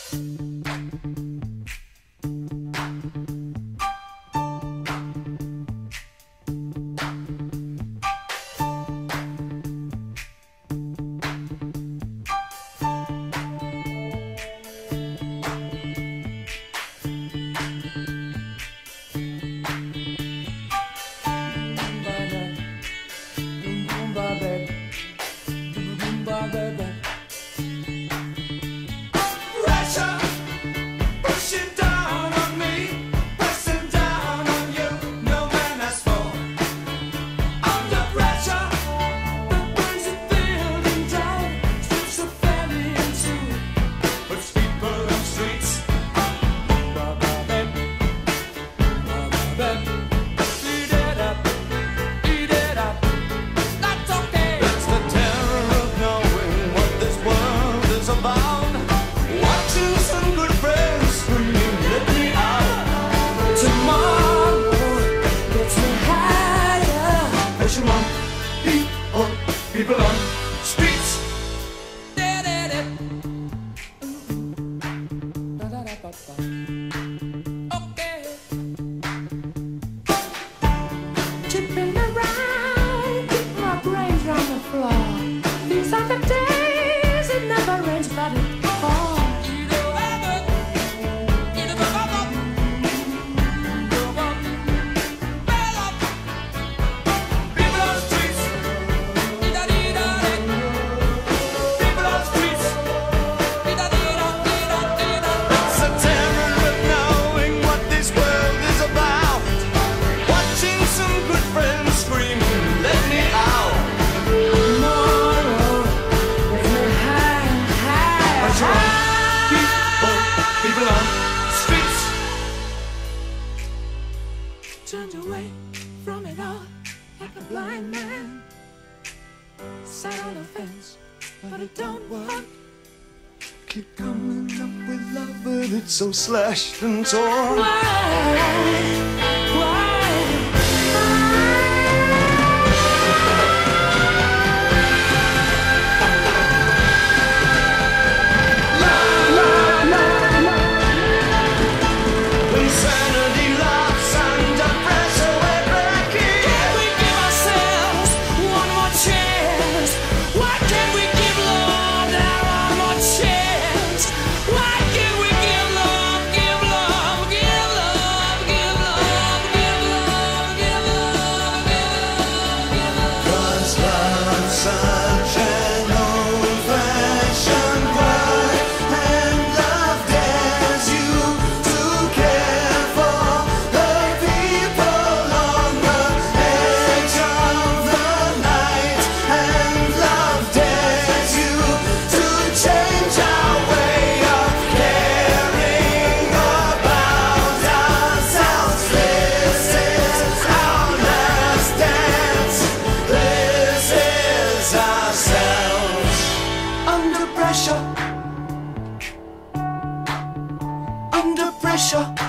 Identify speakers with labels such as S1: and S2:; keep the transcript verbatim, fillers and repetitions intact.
S1: So slashed and torn.
S2: Why? Why?
S1: La, la, la, la. Insanity laughs under pressure we're breaking.
S2: Can we give ourselves one more chance? Why can't we give love that one more chance? Why can't we give love, give love, give love, give love, give love, give love, give love, give love?
S1: 'Cause love's such an old-fashioned word, and love dares you to care for the people on the edge of the night, and love dares you to change our way of caring about ourselves. This is our last dance. This is ourselves. Under pressure. Under pressure.